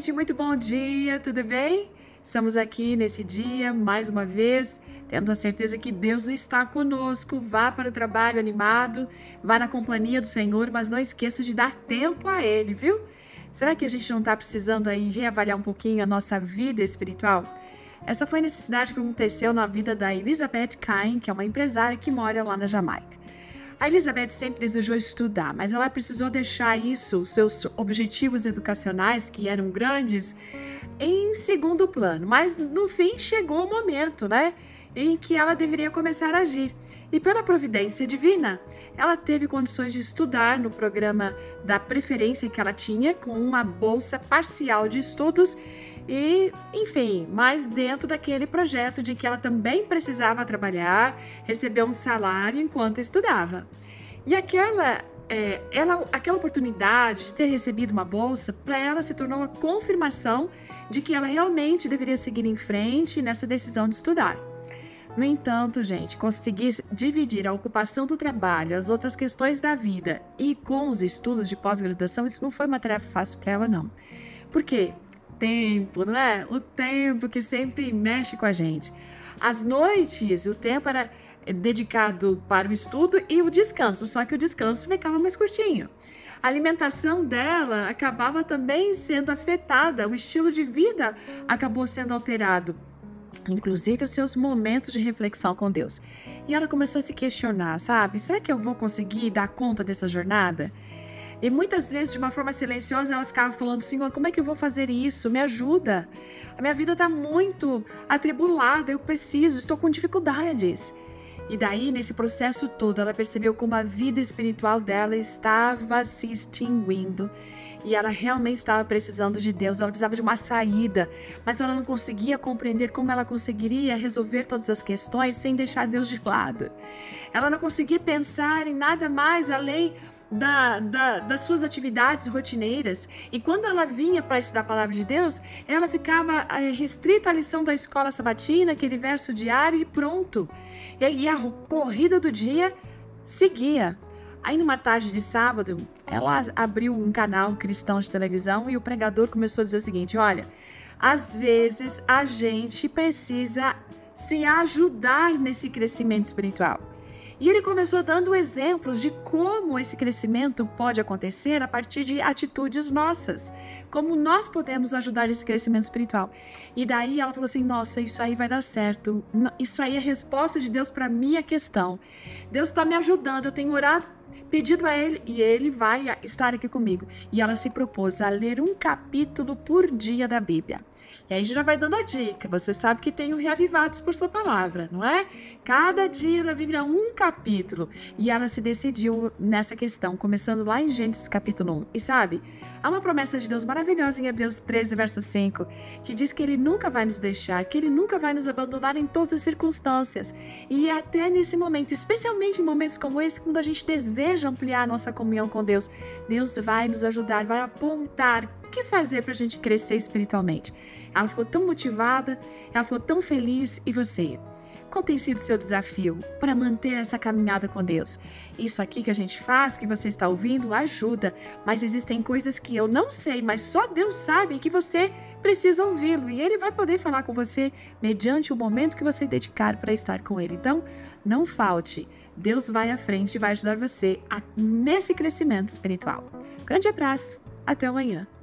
gente, muito bom dia, tudo bem? Estamos aqui nesse dia, mais uma vez, tendo a certeza que Deus está conosco. Vá para o trabalho animado, vá na companhia do Senhor, mas não esqueça de dar tempo a Ele, viu? Será que a gente não está precisando aí reavaliar um pouquinho a nossa vida espiritual? Essa foi a necessidade que aconteceu na vida da Elizabeth Cain, que é uma empresária que mora lá na Jamaica. A Elizabeth sempre desejou estudar, mas ela precisou deixar isso, seus objetivos educacionais, que eram grandes, em segundo plano. Mas no fim chegou o momento, né, em que ela deveria começar a agir. E pela providência divina, ela teve condições de estudar no programa da preferência que ela tinha, com uma bolsa parcial de estudos. E, enfim, mas dentro daquele projeto de que ela também precisava trabalhar, receber um salário enquanto estudava. E aquela oportunidade de ter recebido uma bolsa, para ela se tornou a confirmação de que ela realmente deveria seguir em frente nessa decisão de estudar. No entanto, gente, conseguir dividir a ocupação do trabalho, as outras questões da vida e com os estudos de pós-graduação, isso não foi uma tarefa fácil para ela, não. Por quê? Tempo, não é? O tempo que sempre mexe com a gente. Às noites, o tempo era dedicado para o estudo e o descanso, só que o descanso ficava mais curtinho. A alimentação dela acabava também sendo afetada, o estilo de vida acabou sendo alterado, inclusive os seus momentos de reflexão com Deus. E ela começou a se questionar, sabe? Será que eu vou conseguir dar conta dessa jornada? E muitas vezes, de uma forma silenciosa, ela ficava falando: Senhor, como é que eu vou fazer isso? Me ajuda. A minha vida está muito atribulada, eu preciso, estou com dificuldades. E daí, nesse processo todo, ela percebeu como a vida espiritual dela estava se extinguindo. E ela realmente estava precisando de Deus, ela precisava de uma saída, mas ela não conseguia compreender como ela conseguiria resolver todas as questões sem deixar Deus de lado. Ela não conseguia pensar em nada mais além das suas atividades rotineiras. E quando ela vinha para estudar a palavra de Deus, ela ficava restrita à lição da escola sabatina, aquele verso diário e pronto. E a corrida do dia seguia. Aí numa tarde de sábado, ela abriu um canal cristão de televisão e o pregador começou a dizer o seguinte: olha, às vezes a gente precisa se ajudar nesse crescimento espiritual. E ele começou dando exemplos de como esse crescimento pode acontecer a partir de atitudes nossas, como nós podemos ajudar nesse crescimento espiritual. E daí ela falou assim: nossa, isso aí vai dar certo, isso aí é a resposta de Deus para a minha questão. Deus está me ajudando, eu tenho orado, pedido a Ele e Ele vai estar aqui comigo. E ela se propôs a ler um capítulo por dia da Bíblia. E aí já vai dando a dica, você sabe que tem o Reavivados por sua palavra, não é? Cada dia da Bíblia um capítulo. E ela se decidiu nessa questão, começando lá em Gênesis capítulo 1. E sabe, há uma promessa de Deus maravilhosa em Hebreus 13, verso 5, que diz que Ele nunca vai nos deixar, que Ele nunca vai nos abandonar em todas as circunstâncias. E até nesse momento, especialmente em momentos como esse, quando a gente deseja ampliar a nossa comunhão com Deus, Deus vai nos ajudar, vai apontar o que fazer para a gente crescer espiritualmente. Ela ficou tão motivada, ela ficou tão feliz. E você? Qual tem sido o seu desafio para manter essa caminhada com Deus? Isso aqui que a gente faz, que você está ouvindo, ajuda, mas existem coisas que eu não sei, mas só Deus sabe, que você precisa ouvi-lo e Ele vai poder falar com você mediante o momento que você dedicar para estar com Ele. Então, não falte. Deus vai à frente e vai ajudar você nesse crescimento espiritual. Grande abraço, até amanhã.